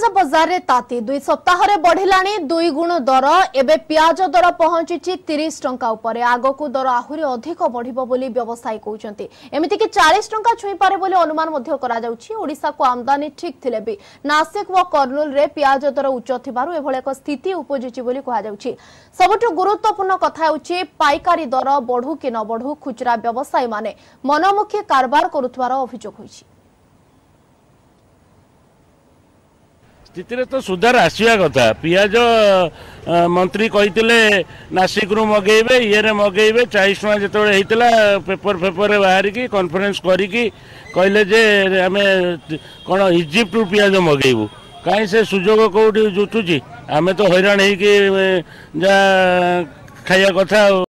पियाज बजार रे ताती 2 सप्ताह रे बढ़िलाणी 2 गुण दर एबे पियाज दर पहुंची 30 टंका उपरे आगो दर आहुरी अधिक बढ़िबो बोली व्यवसायी कहउचंती एमिति कि 40 टंका छुई पारे बोली अनुमान मध्य करा जाउची। ओडिसा को आमदानी ठीक थिले भी नासिक व कर्नूल रे पियाज दर उच्च थिबारु एभले एक स्थिति उपजिची बोली कहा जाउची। सबटु गुरुत्वपूर्ण कथा होची पाइकारी दर बढ़ू कि न बढ़ू खुचरा व्यवसायी माने मनमुखी कारबार करुथवार अभियोग होईची। स्थिति तो सुधार आसवा कथा पियाज मंत्री कही नासिक रु मगेबे ये मगेबे 40 टका जो पेपर फेपर बाहर की कॉन्फ्रेंस करी कहले जे आम कौन इजिप्ट रु पियाज मगेबू कहीं से सुजोग कौटी जुटुची आम तो हैरान हो खाया कथा।